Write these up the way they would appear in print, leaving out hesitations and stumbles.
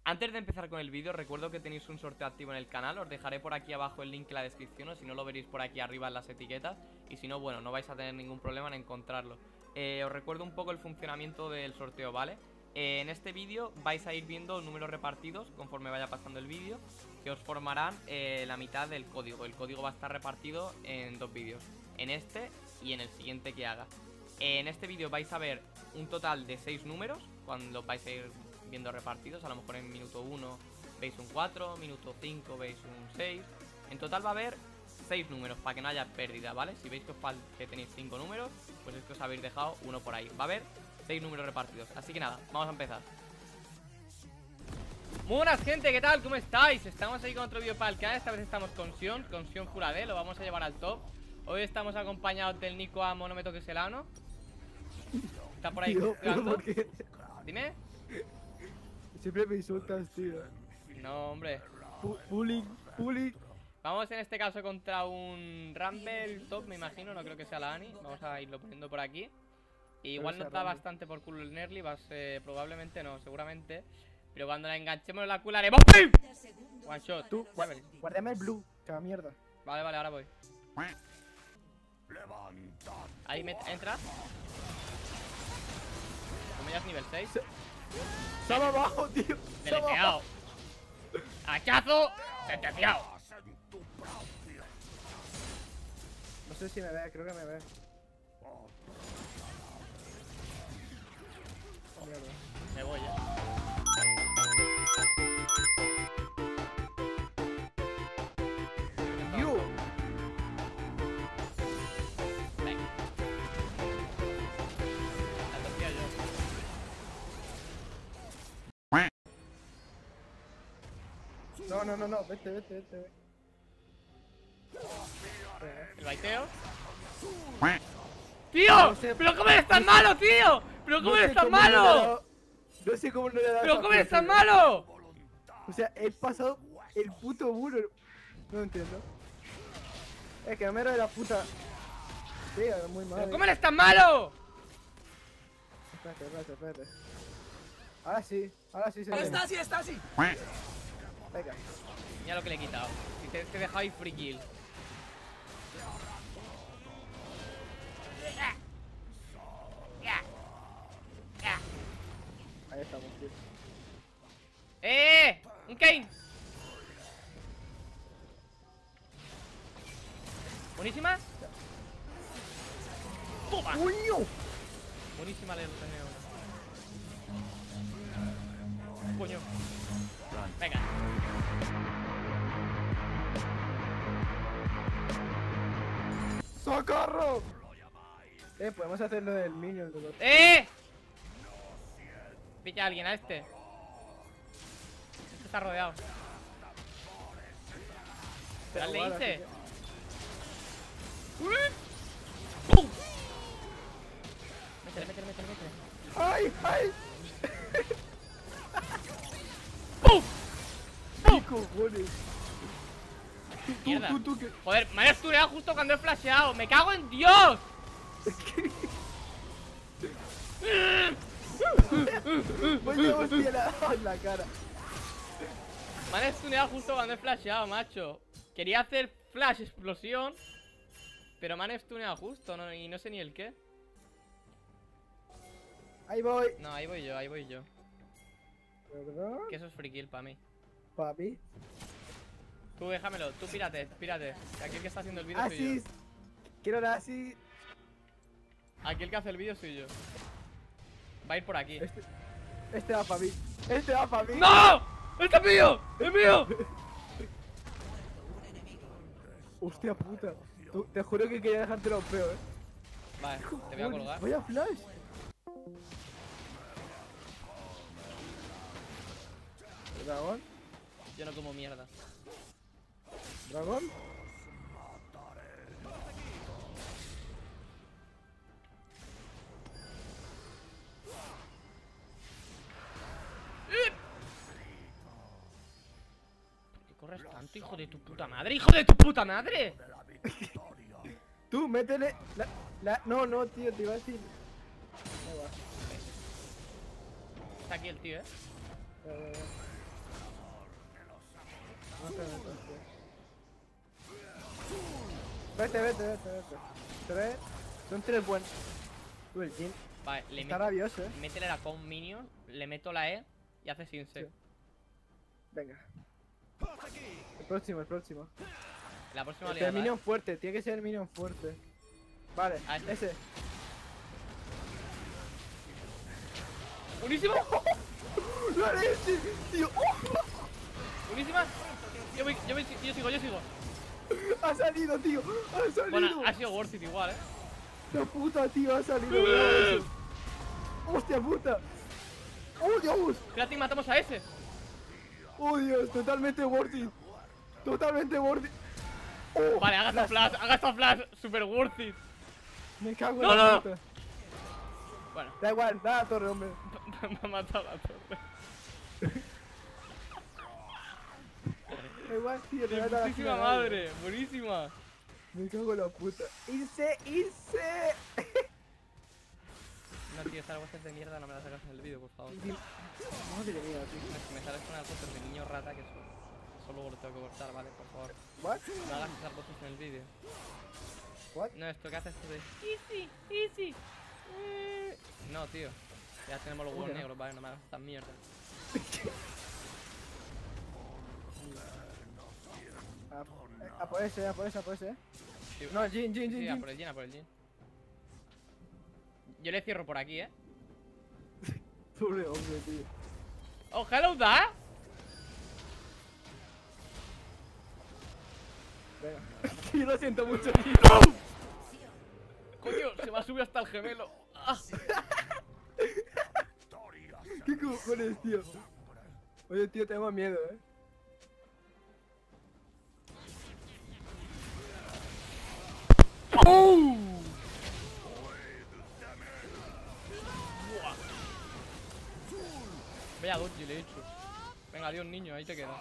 Antes de empezar con el vídeo, recuerdo que tenéis un sorteo activo en el canal. Os dejaré por aquí abajo el link en la descripción, o si no lo veréis por aquí arriba en las etiquetas. Y si no, bueno, no vais a tener ningún problema en encontrarlo. Os recuerdo un poco el funcionamiento del sorteo, ¿vale? En este vídeo vais a ir viendo números repartidos conforme vaya pasando el vídeo, que os formarán la mitad del código. El código va a estar repartido en dos vídeos, en este y en el siguiente que haga. En este vídeo vais a ver un total de 6 números cuando vais a ir viendo repartidos. A lo mejor en minuto 1 veis un 4, minuto 5 veis un 6. En total va a haber 6 números para que no haya pérdida, ¿vale? Si veis que tenéis 5 números, pues es que os habéis dejado uno por ahí. Va a haber 6 números repartidos. Así que nada, vamos a empezar. Muy buenas, gente, ¿qué tal? ¿Cómo estáis? Estamos ahí con otro vídeo para el canal. Esta vez estamos con Sion Full AD. Lo vamos a llevar al top. Hoy estamos acompañados del Nico Amo, no me toques el ano. Está por ahí jugando. Dime. Siempre me insultas, tío. No, hombre. Bullying. Vamos en este caso contra un Rumble top, me imagino. No creo que sea la Ani. Vamos a irlo poniendo por aquí. Igual nos da bastante por culo el Nerly. Probablemente no, seguramente. Pero cuando la enganchemos la culo haremos ¡pim! One shot. Tú, guárdame el blue, cada mierda. Vale, ahora voy. Ahí entra. Como ya es nivel 6. ¡Sale abajo, tío! ¡Deleteado! ¡Hachazo! ¡Sentenciado! No sé si me ve, creo que me ve. Mierda. Me voy ya. ¡You! Venga. La tortilla yo. No, vete. El baiteo. ¡Tío! No sé, ¡Pero cómo eres tan malo, tío! ¡Pero cómo eres tan malo! No sé cómo no le he dado. ¡Pero esa cómo eres tan flecha. malo! O sea, he pasado el puto muro. No entiendo. Es que no me era de la puta. Sí, es muy mal. ¡Pero cómo eres tan malo! Espérate. Ahora sí se ve. Está así. Venga. Mira lo que le he quitado. Y te he dejado ahí free kill. Ahí estamos, tío. ¡Un Kane! ¿Buenísima? ¡Toma! ¡Coño! Buenísima la coño. Venga. ¡Socorro! Podemos hacerlo del minion. Pilla a alguien, a este. Este está rodeado. Dale, hice. ¡Pum! Métele. ¡Ay! ¡Pum! ¿Qué cojones? Mierda. Tú, que... Joder, me han stuneado justo cuando he flasheado. ¡Me cago en Dios! Vaya hostia en la cara. Me han stuneado justo cuando he flasheado, macho. Quería hacer flash explosión, pero me han stuneado justo, ¿no? Y no sé ni el qué. Ahí voy. No, ahí voy yo. ¿Verdad? Que eso es free kill para mí. Papi. Tú déjamelo, tú pírate. Aquí el que está haciendo el vídeo soy Así. yo. Quiero dar así. Aquí el que hace el vídeo soy yo. Va a ir por aquí. Este va para mí. ¡No! ¡Este es mío! ¡Es mío! Hostia puta. Te juro que quería dejarte los peos, Vale, te voy a colgar. Voy a flash. ¿Dragón? Yo no como mierda. ¿Dragón? ¿Por qué corres tanto, hijo de tu puta madre? ¡Hijo de tu puta madre! Tú, métele. No, tío, te iba a decir. Ahí va. Está aquí el tío, vete. Tres. Son tres buenos. El Jin Vale, le está meto, rabioso, métele la con minion, le meto la E y hace Sinse. Sí. Venga. El próximo. La próxima El oleada, minion fuerte, tiene que ser el minion fuerte. Vale, Ah, ese. ese. ¡Buenísima! ¡La leche, tío! ¡Buenísima! Yo sigo. ¡Ha salido, tío! ¡Ha salido! Bueno, ha sido worth it igual, ¡La puta, tío! ¡Ha salido! Bravo, eso. ¡Hostia puta! ¡Oh, Dios! Espérate y matamos a ese. ¡Oh, Dios! Totalmente worth it. Oh, Vale, haga esta flash, super worth it. me cago en No, la no. puta. Bueno, Da igual, da la torre, hombre. me ha matado la torre. Da igual, tío, te De da la putísima final, madre, buenísima. Me cago en la puta. ¡Irse! No, tío, estas voces de mierda no me las sacas en el vídeo, por favor. Madre mía, tío. Si me sales con unas voces de niño rata que solo lo tengo que cortar, ¿vale? Por favor. ¿What? No hagas esas voces en el vídeo. ¿What? No, esto que haces tú de easy. No, tío. Ya tenemos los huevos ¿Cómo que no? negros, vale, no me hagas estas mierdas. A por ese. Sí, No, Jin. sí, a por el Jin. Yo le cierro por aquí, Pobre hombre, tío. ¡Oh, hello, da! Venga. Tío, lo siento mucho, tío. Coño, se me ha subido hasta el gemelo. ¡Ah! ¿Qué cojones, tío? Oye, tío, tengo miedo, Vaya dodge le he hecho. Venga, adiós, niño, ahí te quedas.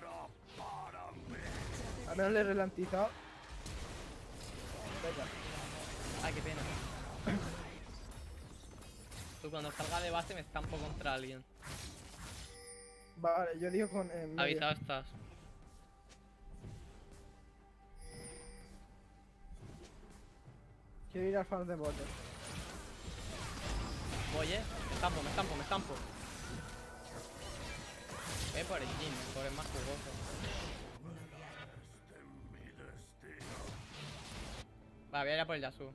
Al menos le he ralentizado. Venga. Ay, qué pena. Tú cuando salga de base me estampo contra alguien. Vale, yo digo con. Medio. Avisado estás. Quiero ir al farm de bote. Voy, me estampo. Ve por el Jin, mejor es más jugoso. Va, voy a ir a por el Yasuo.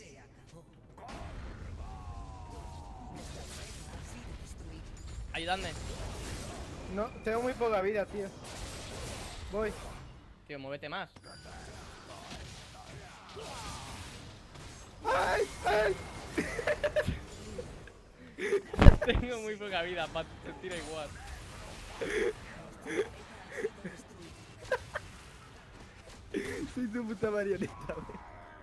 Ayudadme. No, tengo muy poca vida, tío. Voy. Tío, muévete más. ¡Ay! Tengo muy poca vida, Pat, se tira igual. Soy tu puta marioneta, wey.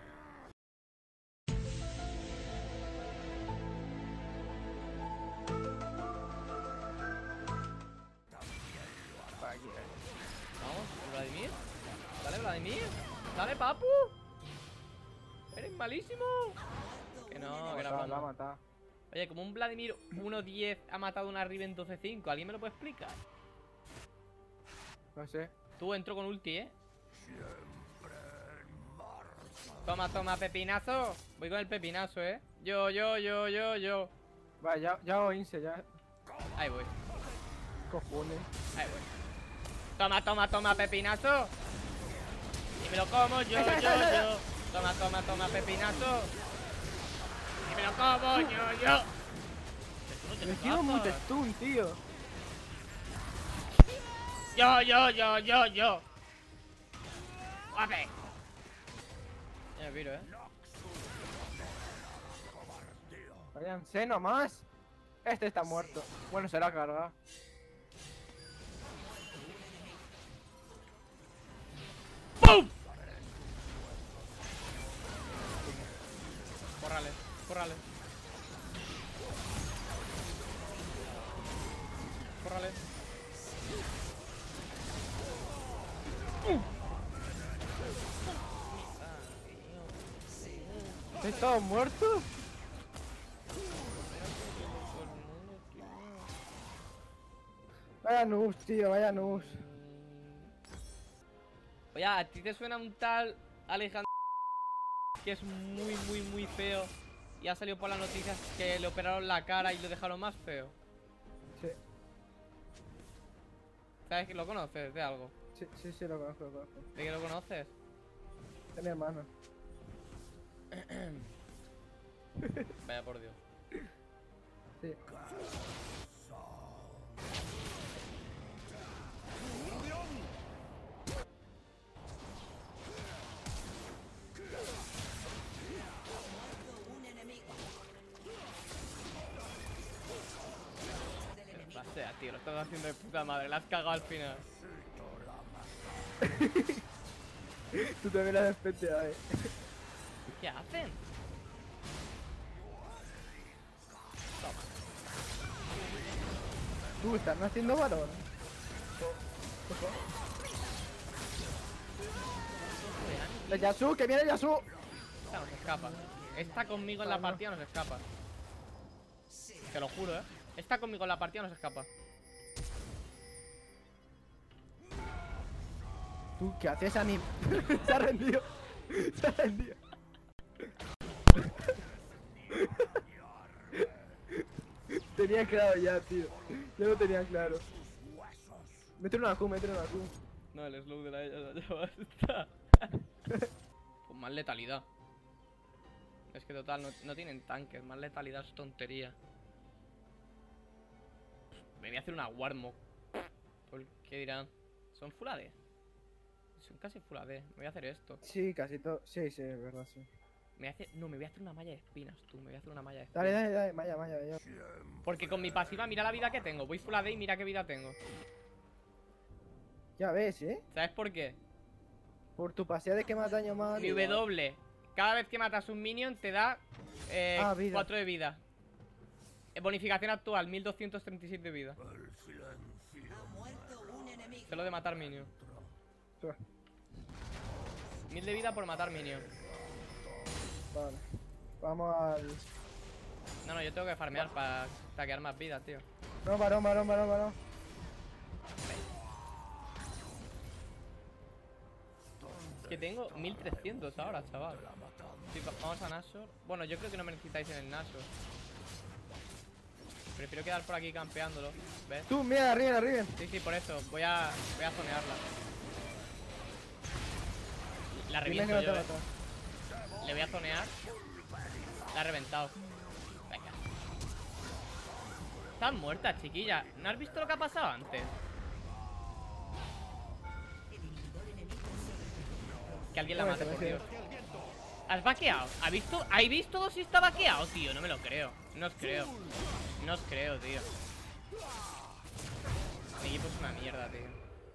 Vamos, Vladimir. Dale, Vladimir. Dale, papu. Eres malísimo. Que no, que era La ha broma. matado. Oye, como un Vladimir 1.10 ha matado a una Riven 12.5, ¿alguien me lo puede explicar? No sé. Tú entro con ulti, Toma, pepinazo. Voy con el pepinazo, Yo. Va, ya hago inse, ya. Ahí voy. Cojones. Ahí voy. Toma, pepinazo. Y me lo como yo. Toma, pepinazo. Y me lo como yo. Me quiero un stun, tío. Yo. Guape. Ya me piro, Váyanse nomás. Este está muerto. Bueno, será cargado. ¡Pum! Córrale. ¿Estáis todos muertos? Vaya noobs, tío, vaya noobs. Oye, ¿a ti te suena un tal Alejandro? que es muy feo. Y ha salido por las noticias que le operaron la cara y lo dejaron más feo. Sí, ¿Sabes que lo conoces de algo? sí, lo conozco, lo conozco. ¿De qué lo conoces? Es mi hermano. Vaya por Dios. Sí. O sea, tío, lo estás haciendo de puta madre. La has cagado al final. Tú también la has despeteado, ¿Qué hacen? Toma. Tú estás haciendo varón. La Yasuo, que viene Yasuo. Esta nos escapa. Está conmigo en la partida, nos escapa. Te lo juro, Está conmigo en la partida, nos escapa. Tú, ¿qué haces a mí? Se ha rendido. Se ha rendido. Tenía claro ya, tío. Yo lo tenía claro. Métele una Q, métele una Q. No, el slow de la ella ya basta. Con más letalidad. Es que total, no tienen tanques. Más letalidad es tontería. Me voy a hacer una Warmog. ¿Por qué dirán? ¿Son full AD? Son casi full AD. Me voy a hacer esto. Sí, casi todo. Sí, es verdad, sí. No, me voy a hacer una malla de espinas, tú. Me voy a hacer una malla de espinas. Dale, Maya. Porque con mi pasiva, mira la vida que tengo. Voy full AD y mira qué vida tengo. Ya ves, ¿Sabes por qué? Por tu pasea de que más daño más. Mi W. Cada vez que matas un minion te da vida. 4 de vida. Bonificación actual, 1237 de vida. Solo de matar minion. 1000 de vida por matar minion. Vale. Vamos al. No, yo tengo que farmear para saquear más vida, tío. No, varón. Es que tengo 1300 ahora, chaval. Sí, vamos a Nashor. Bueno, yo creo que no me necesitáis en el Nashor. Prefiero quedar por aquí campeándolo, ¿ves? Tú, mira, arriba. Sí, por eso. Voy a zonearla. La reviento Dime que yo, no te mato. Le voy a zonear. La he reventado. Venga. Estás muerta, chiquilla. ¿No has visto lo que ha pasado antes? Que alguien la mate, por Dios. ¿Has vaqueado? ¿Habéis visto todo si está vaqueado, tío? No me lo creo. No os creo, tío. Mi equipo es una mierda, tío.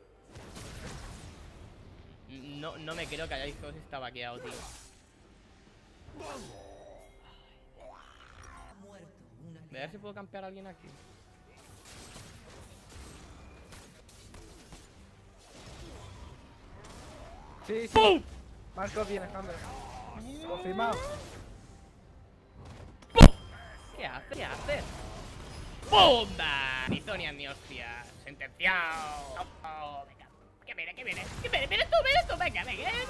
No me creo que hayáis visto si está vaqueado, tío. Voy a ver si puedo campear a alguien aquí. Sí. ¡Pum! Marcos viene, hombre. Confirmado. ¿Qué hace? ¡Bomba! Ni Sonia ni hostia. Sentenciado. Oh, venga. Que viene. Vienes tú, venga.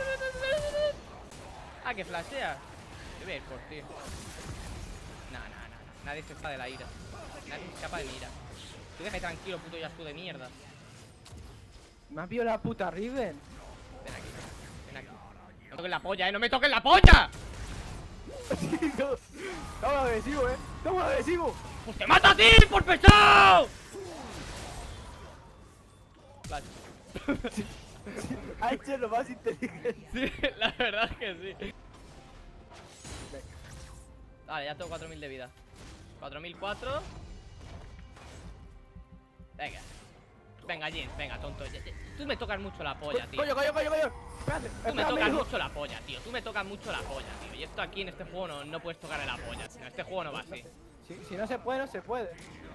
Ah, que flashea. Te voy a ir por ti. No. Nadie se escapa de la ira. Nadie se escapa de mi ira. Tú déjame tranquilo, puto Yasuo de mierda. Me has visto la puta Riven. Ven aquí. No me toques la polla, ¡no me toques la polla! Estamos agresivo, ¡Pues te mata a ti, por pesado! Flash. Ha hecho lo más inteligente. Sí, la verdad es que sí. Vale, ya tengo 4000 de vida. 4004. Venga, Jin, venga, tonto. Tú me tocas mucho la polla, tío. Coño. Espérate, Tú me tocas mucho la polla, tío. Y esto aquí en este juego no puedes tocarle la polla. En este juego no va así. Si no se puede, no se puede.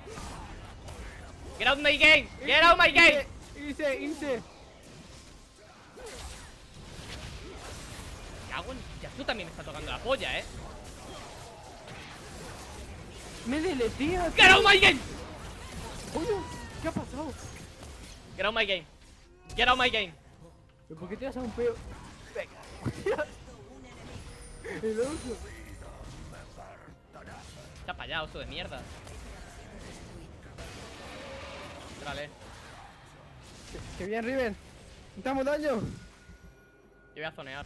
Get out my game. Get out my game. Hice. ¿Qué hago? Ya tú también me está tocando la polla, Me deletea. Get out my game. Coño, ¿qué ha pasado? Get out my game. Get out my game. ¿Pero por qué tiras a un peo? Venga. El oso. Echa para allá, oso de mierda. Entrale. Qué bien, Riven. Damos daño. Yo voy a zonear.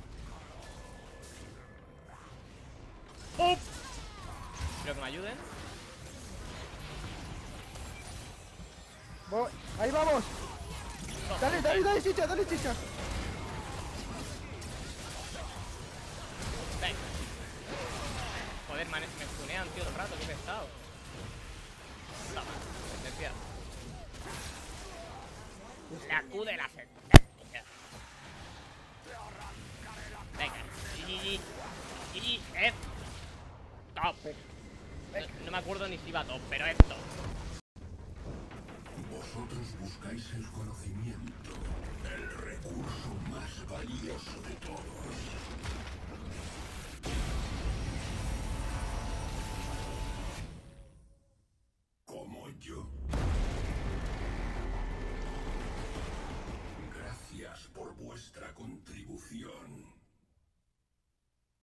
¡Oh! Quiero que me ayuden. Ahí vamos. Dale, dale, dale, chicha, dale, chicha. Venga. Joder, me stunean, tío, todo el rato, qué pesado. Toma, sentencia. La Q de la sentencia. Venga, GG. GG, top. No me acuerdo ni si iba top, pero es top. Vosotros buscáis el conocimiento, el recurso más valioso de todos.